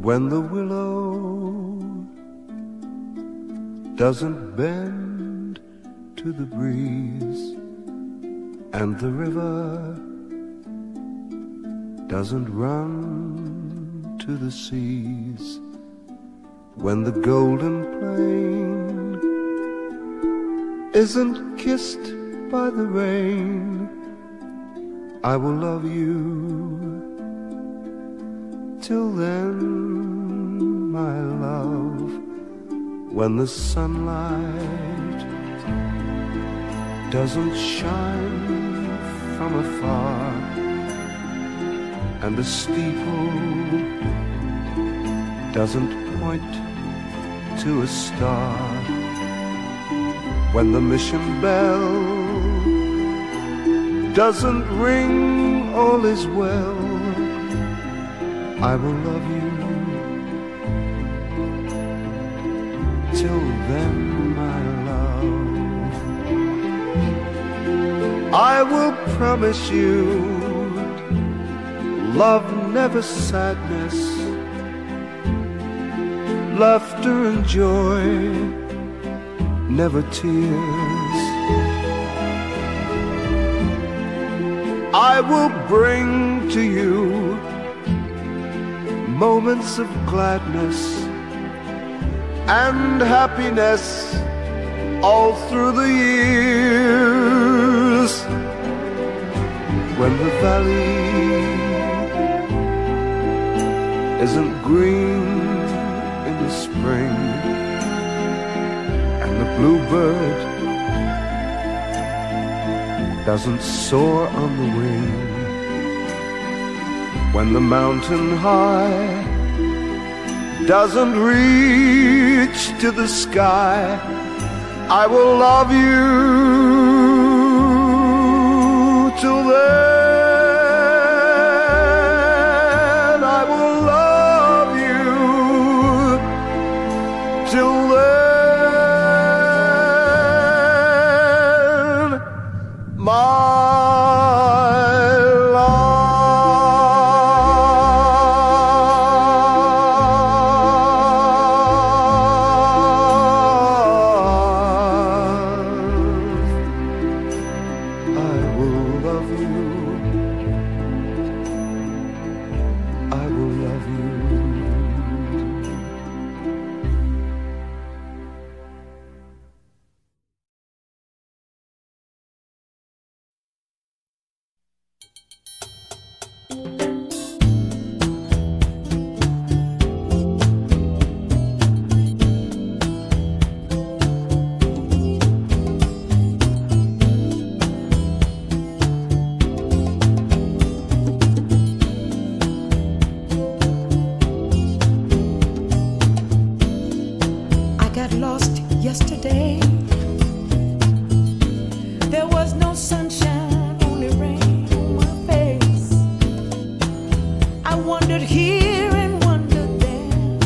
when the willow doesn't bend to the breeze, and the river doesn't run to the seas, when the golden plain isn't kissed by the rain, I will love you. Till then, my love, when the sunlight doesn't shine from afar, and the steeple doesn't point to a star, when the mission bell doesn't ring, all is well, I will love you. Till then, my love, I will promise you love, never sadness, laughter and joy, never tears. I will bring to you moments of gladness and happiness all through the years, when the valley isn't green in the spring, and the bluebird doesn't soar on the wing, when the mountain high doesn't reach to the sky, I will love you. Till then, I will love you. Till then, my yesterday. There was no sunshine, only rain on my face. I wandered here and wondered there,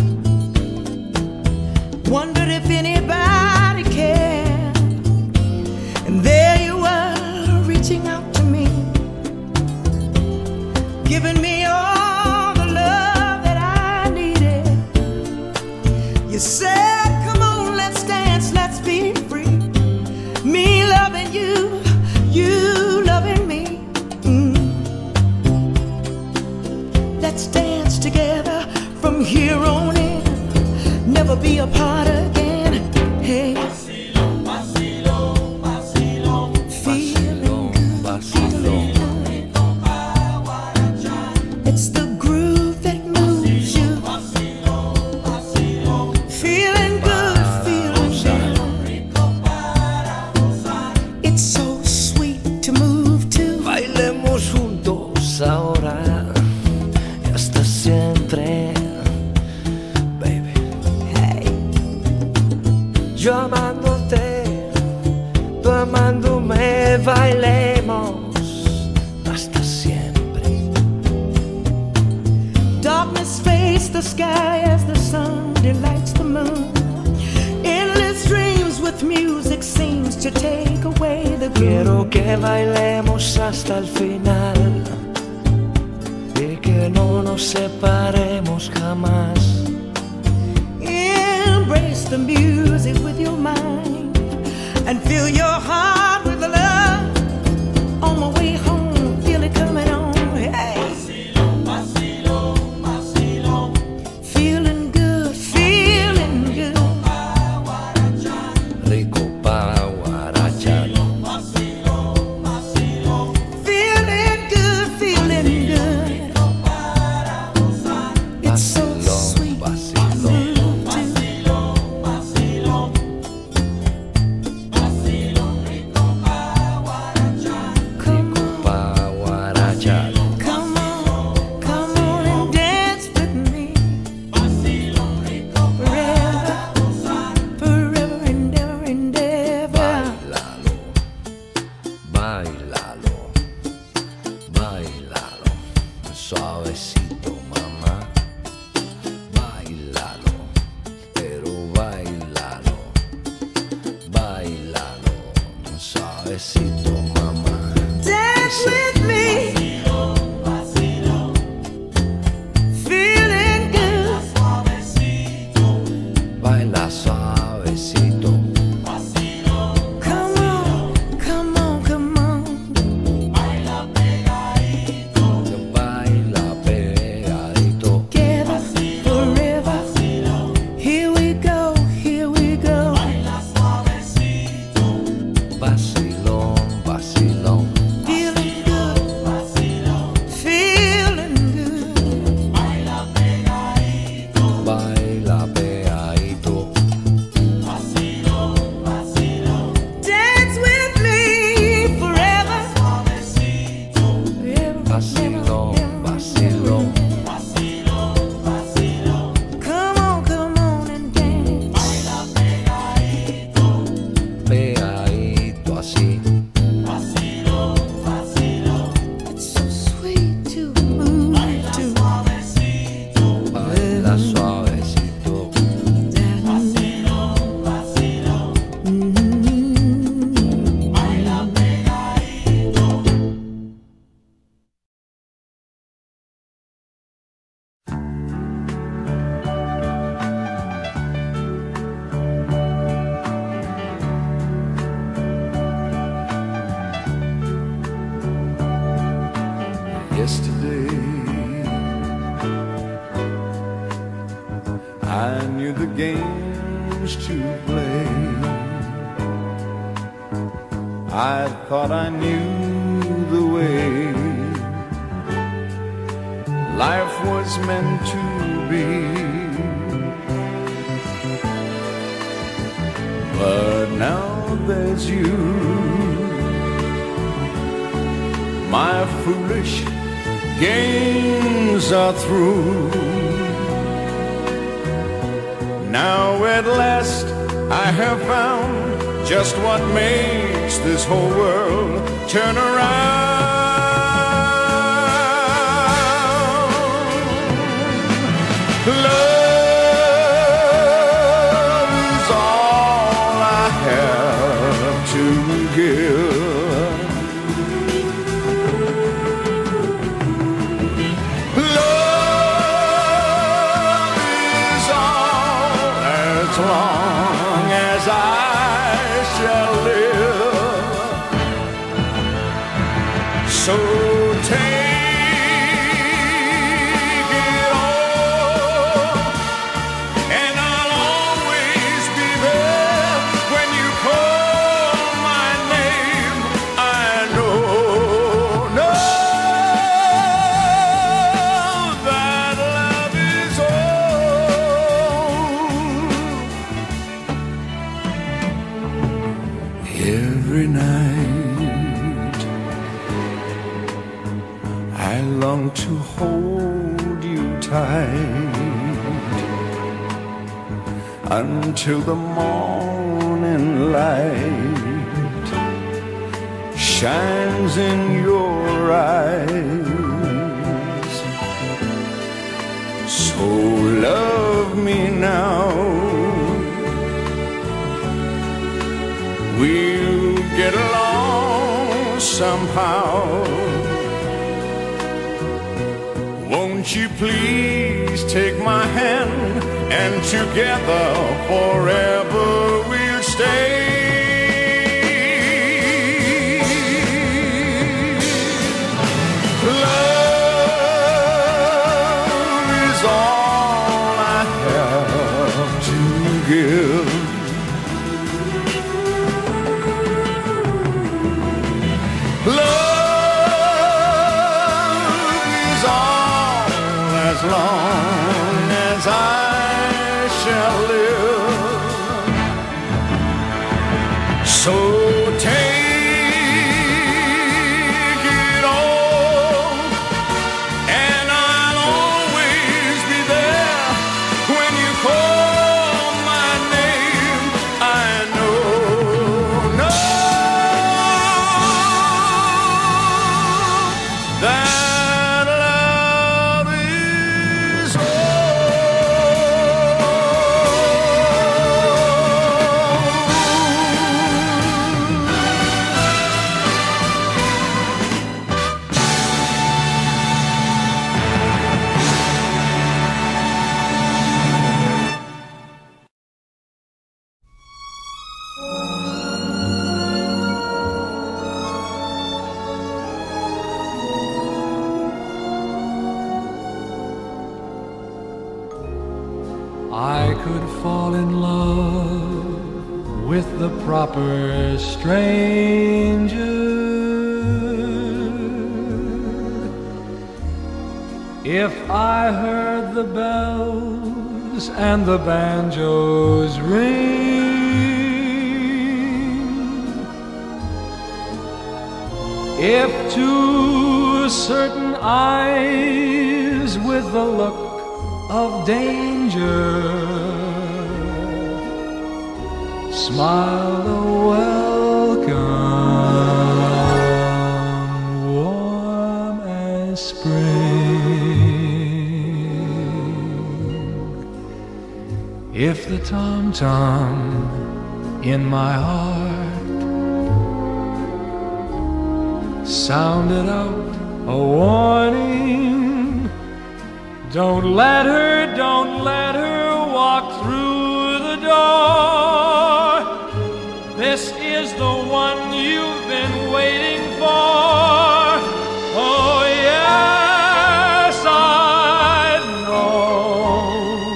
wondered if anybody cared. And there you were, reaching out to me, giving me all the love that I needed. You said, let's be free. Me loving you, you loving me. Let's dance together from here on in, never be apart again. Hey, vacilón, vacilón, vacilón, feeling good, feeling good. It's the groove that moves you. Feeling good. Ahora y hasta siempre, baby. Hey. Yo amándote, tú amándome, bailemos hasta siempre. Darkness fades the sky as the sun delights the moon. Endless dreams with music seems to take away the gloom. Quiero que bailemos hasta el final, y que no nos separemos jamás. the music with your mind and fill your heart with the love. On my way home, feel it coming on. Hey, vacilón, vacilón, vacilón. Feeling good, feeling good. Rico pa guarachar. Vacilón, vacilón. Feeling good, feeling good. It's so sweet. Vacilón. Suavecito, mamá, bailalo, pero bailalo, bailalo, suavecito, mamá. Dance with me, feeling good. Baila suavecito. Come on, come on, come on. Baila pegadito. Together forever. Here we go, here we go. Vacilón, vacilón. Feeling good, feeling good. Baila pegadito. Dance with me forever. Vacilón, vacilón. Come on and dance. Pegadito así. It's so sweet to move to. Baila suavecito. Yesterday, I knew the games to play. I thought I knew the way life was meant to be. But now there's you. My foolish games are through. Now at last I have found just what makes this whole world turn around. Love is all I have to give. As long as I shall live. So take it all, and I'll always be there when you call my name. I know that love is all. Every night I long to hold you tight until the morning light shines in your eyes. So love me now. We'll get along somehow. Won't you please take my hand and together forever we'll stay. Love is all I have to give. Love is all as long as I shall live. So take it all, and I'll always be there when you call my name. I know that love is all. I could fall in love with the proper stranger if I heard the bells and the banjos ring, if to certain eyes with the look of danger smiled a welcome warm as spring, if the tom-tom in my heart sounded out a warning, don't let her walk through the door. This is the one you've been waiting for. Oh yes, I know.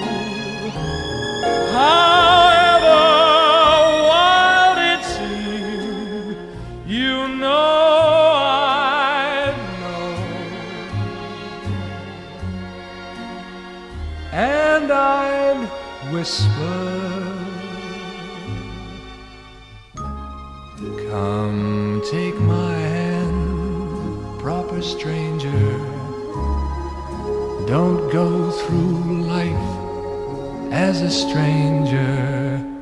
However wild it seems, you know I know. And I'd whisper, come take my hand, proper stranger. Don't go through life as a stranger.